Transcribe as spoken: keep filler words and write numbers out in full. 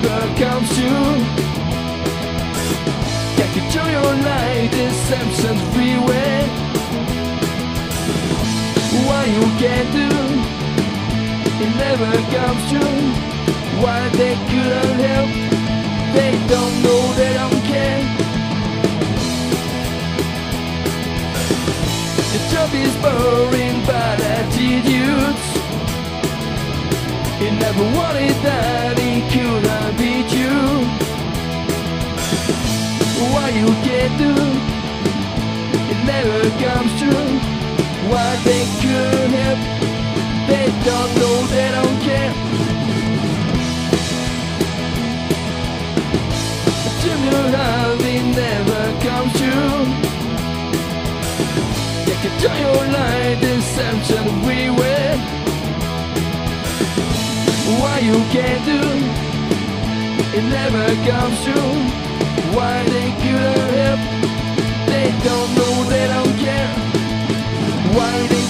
never comes true. Can't control your life, deception's freeway. Why you can't do, it never comes true. Why they couldn't help, they don't know, they don't care. The job is boring, bad attitudes. He never wanted that, he couldn't beat you. Why you can't do, it never comes true. Why they couldn't help, they don't know, they don't care. The dream you have, it never comes true. You can turn your life, deception everywhere. Why you can't do, it never comes true. Why they couldn't help, they don't know, they don't care. Why they